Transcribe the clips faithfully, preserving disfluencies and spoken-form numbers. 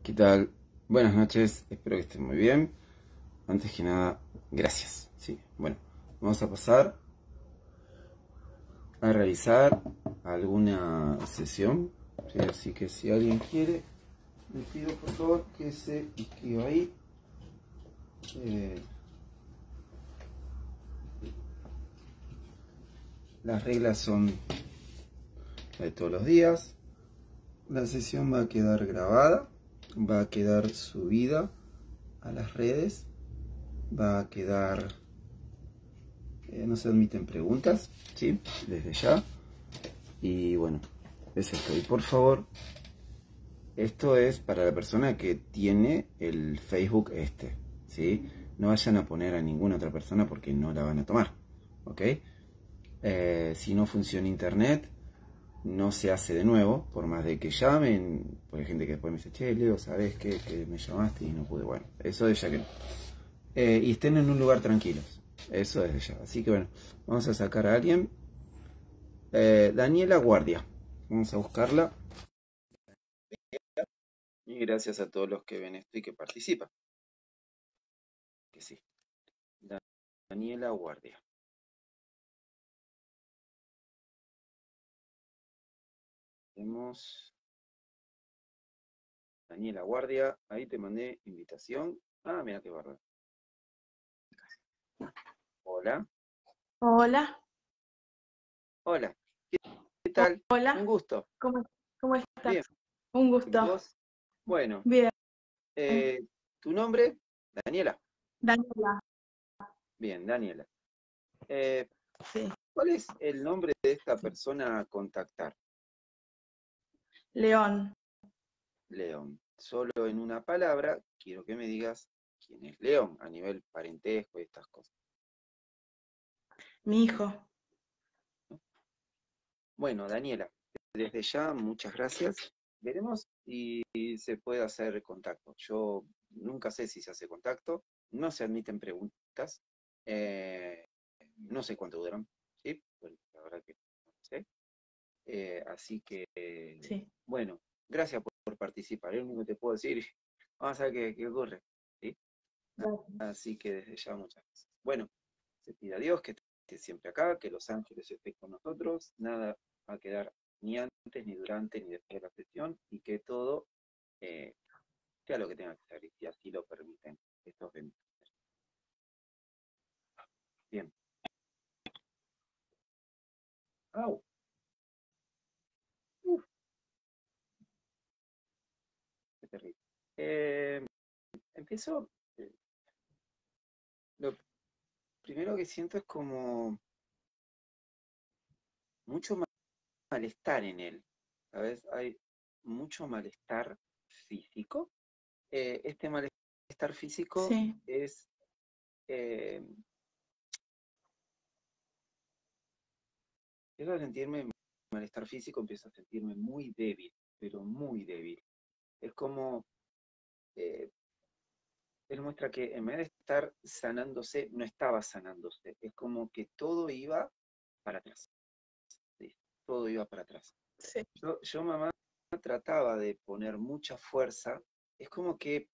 ¿Qué tal? Buenas noches, espero que estén muy bien. Antes que nada, gracias. Sí, bueno, vamos a pasar a realizar alguna sesión. ¿Sí? Así que si alguien quiere, le pido por favor que se inscriba ahí. Eh, las reglas son de todos los días. La sesión va a quedar grabada, va a quedar subida a las redes, va a quedar... Eh, no se admiten preguntas, ¿sí? Desde ya. Y bueno, es esto. Y por favor, esto es para la persona que tiene el Facebook este, ¿sí? No vayan a poner a ninguna otra persona porque no la van a tomar, ¿ok? Eh, si no funciona internet, no se hace de nuevo, por más de que llamen. Porque hay gente que después me dice, che, Leo, ¿sabes qué? Que me llamaste y no pude. Bueno, eso de ya que no. Eh, y estén en un lugar tranquilos. Eso desde ya. Así que bueno, vamos a sacar a alguien. Eh, Daniela Guardia. Vamos a buscarla. Y gracias a todos los que ven esto y que participan. Que sí. Daniela Guardia. Tenemos Daniela Guardia. Ahí te mandé invitación. Ah, mira qué bárbaro. Hola. Hola, Hola. ¿Qué tal? Un hola, gusto. ¿cómo, cómo estás? Bien. Un ¿Y gusto. vos? Bueno. Bien, Eh, ¿Tu nombre? Daniela. Daniela. Bien, Daniela. Eh, Sí, ¿Cuál es el nombre de esta persona a contactar? León. León. Solo en una palabra, quiero que me digas quién es León, a nivel parentesco y estas cosas. Mi hijo. Bueno, Daniela, desde ya, muchas gracias. Veremos si se puede hacer contacto. Yo nunca sé si se hace contacto, no se admiten preguntas, eh, no sé cuánto duran, ¿sí? Bueno, la verdad que no sé. Eh, así que, Sí. bueno, gracias por, por participar. Es lo único que te puedo decir. Vamos a ver qué, qué ocurre, ¿sí? Gracias. Así que desde ya muchas gracias. Bueno, se pide a Dios que esté siempre acá, que los ángeles estén con nosotros, nada va a quedar ni antes, ni durante, ni después de la sesión, y que todo eh, sea lo que tenga que ser, y si así lo permiten estos benditos. Bien. Au. Uf, qué terrible. Eh, empiezo. eh, Lo primero que siento es como mucho malestar en él, ¿sabes? Hay mucho malestar físico. Eh, este malestar físico Sí, es, eh, empiezo a sentirme malestar físico, empiezo a sentirme muy débil, pero muy débil. Es como, eh, él muestra que en vez de estar sanándose, no estaba sanándose. Es como que todo iba para atrás. ¿Sí? Todo iba para atrás. sí, Yo, yo, mamá, trataba de poner mucha fuerza. Es como que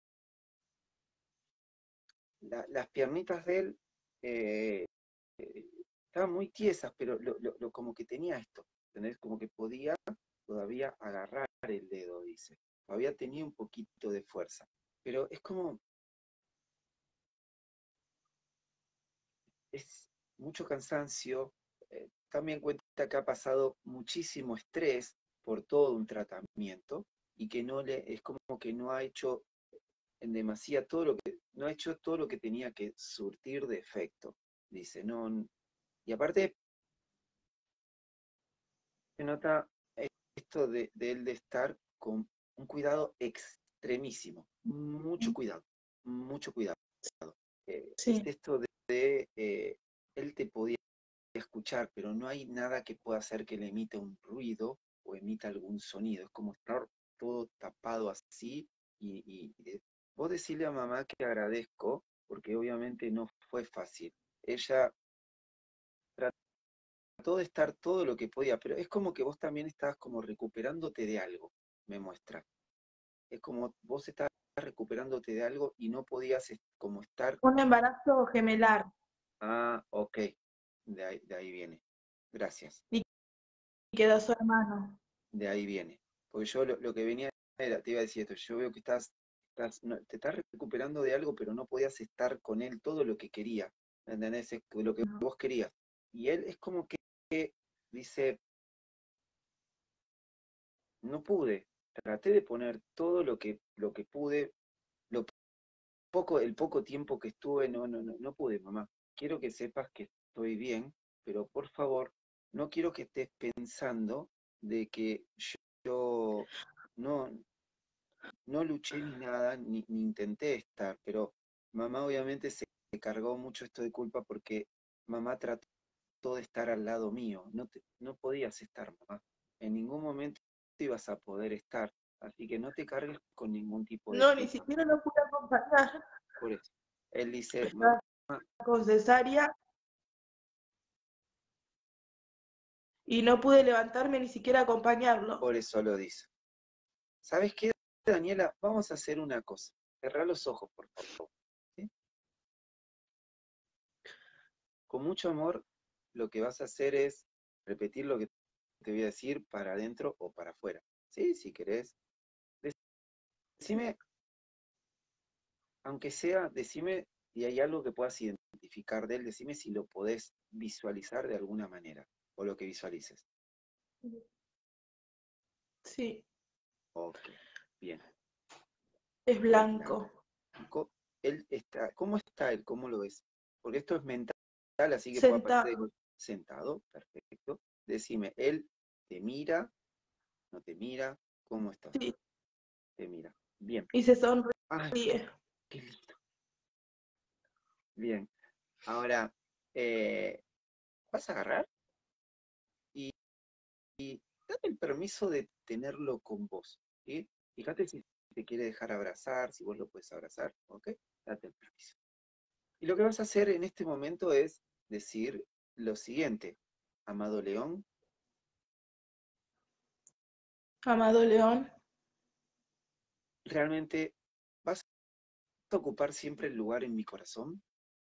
la, las piernitas de él eh, eh, estaban muy tiesas, pero lo, lo, lo, como que tenía esto, ¿entendés? Como que podía todavía agarrar el dedo, dice. Todavía tenía un poquito de fuerza. Pero es como, es mucho cansancio. Eh, también cuenta que ha pasado muchísimo estrés por todo un tratamiento y que no le, es como que no ha hecho en demasía todo lo que, no ha hecho todo lo que tenía que surtir de efecto. Dice, no, y aparte se nota esto de, de él de estar con un cuidado extremísimo, mucho cuidado, mucho cuidado. Eh, es sí, esto de, de eh, él te podía escuchar, pero no hay nada que pueda hacer que le emita un ruido o emita algún sonido. Es como estar todo tapado así. Y, y, y vos decirle a mamá que agradezco, porque obviamente no fue fácil. Ella trató de estar todo lo que podía, pero es como que vos también estabas como recuperándote de algo, me muestra. es como vos estás recuperándote de algo y no podías es- como estar. Un embarazo gemelar. Ah, ok, de ahí, de ahí viene. Gracias, Y quedó su hermano. de ahí viene. Porque yo lo, lo que venía era, te iba a decir esto, yo veo que estás, estás no, te estás recuperando de algo, pero no podías estar con él todo lo que quería, ¿entendés? Es lo que No. vos querías. Y él es como que dice, no pude, traté de poner todo lo que, lo que pude, lo poco, el poco tiempo que estuve, no, no, no, no pude, mamá. Quiero que sepas que estoy bien, pero por favor, no quiero que estés pensando de que yo no, no luché ni nada, ni, ni intenté estar, pero mamá obviamente se cargó mucho esto de culpa porque mamá trató de estar al lado mío. No, te, no podías estar, mamá. En ningún momento ibas a poder estar. Así que no te cargues con ningún tipo de No, ni culpa. siquiera lo pude acompañar. Por eso. Él dice, mamá, Estaba con cesárea y no pude levantarme ni siquiera acompañarlo. por eso lo dice. ¿Sabes qué, Daniela? Vamos a hacer una cosa. Cerrá los ojos, por favor. ¿Sí? Con mucho amor, lo que vas a hacer es repetir lo que te voy a decir para adentro o para afuera. ¿Sí? Si querés. Decime, aunque sea, decime si hay algo que puedas identificar de él, decime si lo podés visualizar de alguna manera, o lo que visualices. Sí, Ok, bien. es Es blanco. blanco. Él está, ¿cómo está él? ¿Cómo lo ves? Porque esto es mental, así que puede aparecer Sentado. sentado, perfecto. Decime, él te mira, no te mira, ¿cómo está? Sí, Te mira. Bien. y se Ay, sonríe. qué lindo. Bien. Ahora, eh, vas a agarrar y, y dame el permiso de tenerlo con vos. ¿Sí? Fíjate si te quiere dejar abrazar, si vos lo puedes abrazar, ¿ok? Date el permiso. Y lo que vas a hacer en este momento es decir lo siguiente. Amado León, Amado León, ¿realmente vas a ocupar siempre el lugar en mi corazón?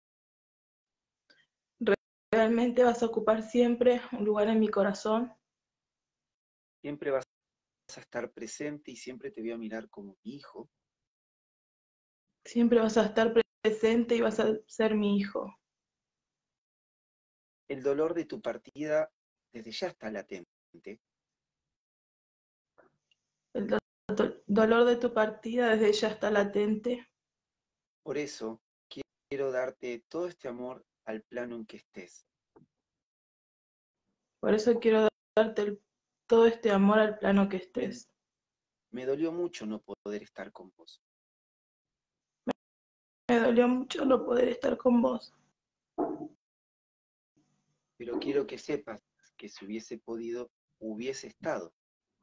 realmente vas a ocupar siempre un lugar en mi corazón. ¿Siempre vas a estar presente y siempre te voy a mirar como mi hijo? Siempre vas a estar presente y vas a ser mi hijo. El dolor de tu partida desde ya está latente. El do dolor de tu partida desde ya está latente. Por eso quiero darte todo este amor al plano en que estés. Por eso quiero darte el, todo este amor al plano que Me, estés. me dolió mucho no poder estar con vos. Me dolió mucho no poder estar con vos. Pero quiero que sepas que si hubiese podido, hubiese estado.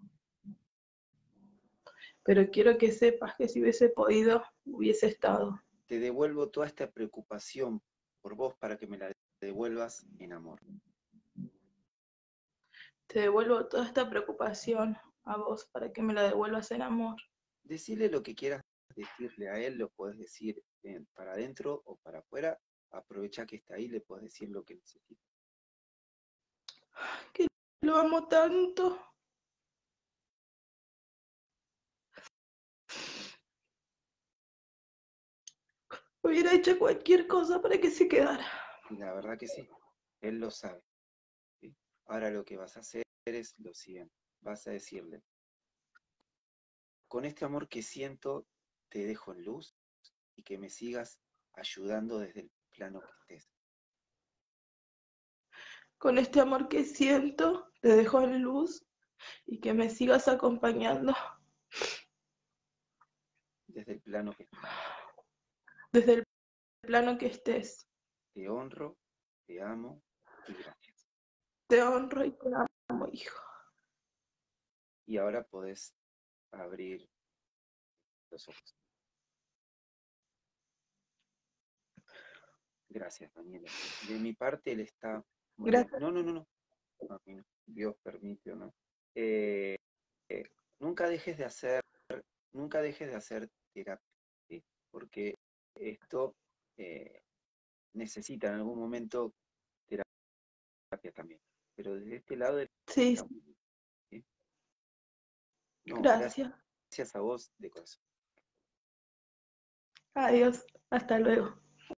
Pero quiero que sepas que si hubiese podido, hubiese estado. Te devuelvo toda esta preocupación por vos para que me la devuelvas en amor. Te devuelvo toda esta preocupación a vos para que me la devuelvas en amor. Decirle lo que quieras decirle a él, lo puedes decir eh, para adentro o para afuera. Aprovecha que está ahí, le puedes decir lo que necesitas. Que lo amo tanto. Hubiera hecho cualquier cosa para que se quedara. Y la verdad que sí, él lo sabe. ¿Sí? Ahora lo que vas a hacer es lo siguiente. Vas a decirle, con este amor que siento, te dejo en luz y que me sigas ayudando desde el plano que estés. Con este amor que siento, te dejo en luz y que me sigas acompañando Desde el plano que estés. desde el plano que estés. Te honro, te amo y gracias. Te honro y te amo, hijo. Y ahora podés abrir los ojos. Gracias, Daniela. De mi parte, él está muy bien. Gracias. No, no, no, no. A mí no. Dios permite, ¿no? Eh, eh, nunca dejes de hacer nunca dejes de hacer terapia, ¿sí? Porque esto eh, necesita en algún momento terapia también. Pero desde este lado Sí, está muy bien, ¿sí? No, gracias. gracias a vos de corazón. Adiós. Hasta luego.